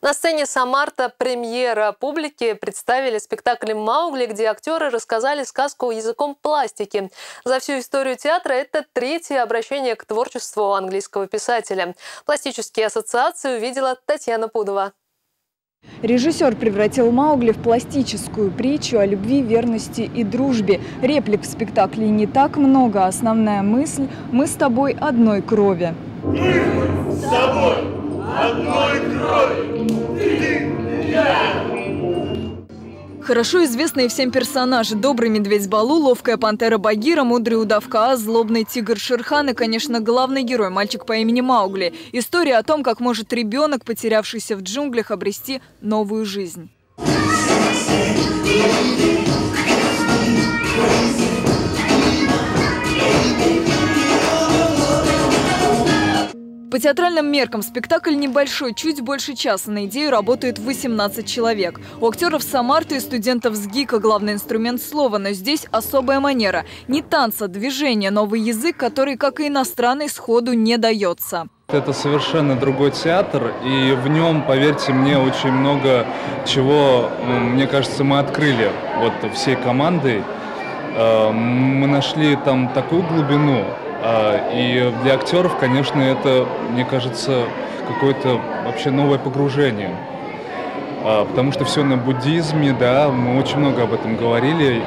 На сцене Самарта премьера публики представили спектакль «Маугли», где актеры рассказали сказку языком пластики. За всю историю театра это третье обращение к творчеству английского писателя. Пластические ассоциации увидела Татьяна Пудова. Режиссер превратил Маугли в пластическую притчу о любви, верности и дружбе. Реплик в спектакле не так много, а основная мысль – мы с тобой одной крови. Мы с тобой одной крови, ты и я. Хорошо известные всем персонажи: добрый медведь Балу, ловкая пантера Багира, мудрый удав Каас, злобный тигр Шерхан и, конечно, главный герой – мальчик по имени Маугли. История о том, как может ребенок, потерявшийся в джунглях, обрести новую жизнь. По театральным меркам спектакль небольшой, чуть больше часа. На идею работает 18 человек. У актеров Самарты и студентов с ГИКа главный инструмент слова, но здесь особая манера. Не танца, движения, новый язык, который, как и иностранный, сходу не дается. Это совершенно другой театр, и в нем, поверьте мне, очень много чего, мне кажется, мы открыли вот всей командой. Мы нашли там такую глубину. И для актеров, конечно, это, мне кажется, какое-то вообще новое погружение. Потому что все на буддизме, да, мы очень много об этом говорили.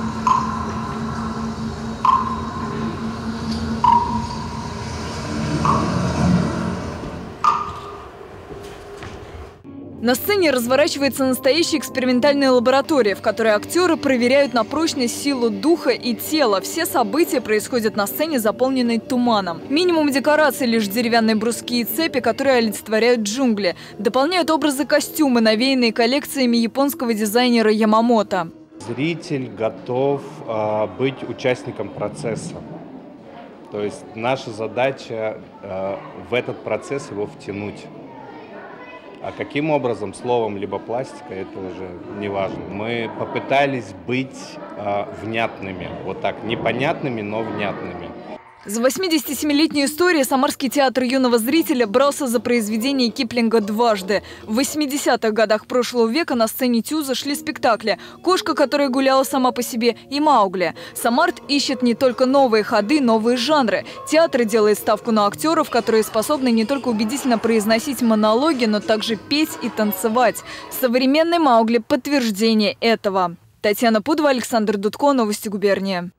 На сцене разворачивается настоящая экспериментальная лаборатория, в которой актеры проверяют на прочность силу духа и тела. Все события происходят на сцене, заполненной туманом. Минимум декораций — лишь деревянные бруски и цепи, которые олицетворяют джунгли. Дополняют образы костюмы, навеянные коллекциями японского дизайнера Ямамото. Зритель готов быть участником процесса. То есть наша задача в этот процесс его втянуть. А каким образом, словом либо пластика, это уже не важно. Мы попытались быть внятными, вот так, непонятными, но внятными. За 87-летнюю историю Самарский театр юного зрителя брался за произведение Киплинга дважды. В 80-х годах прошлого века на сцене Тюза шли спектакли «Кошка, которая гуляла сама по себе» и «Маугли». Самарт ищет не только новые ходы, новые жанры. Театр делает ставку на актеров, которые способны не только убедительно произносить монологи, но также петь и танцевать. Современный Маугли – подтверждение этого. Татьяна Пудова, Александр Дудко, Новости губернии.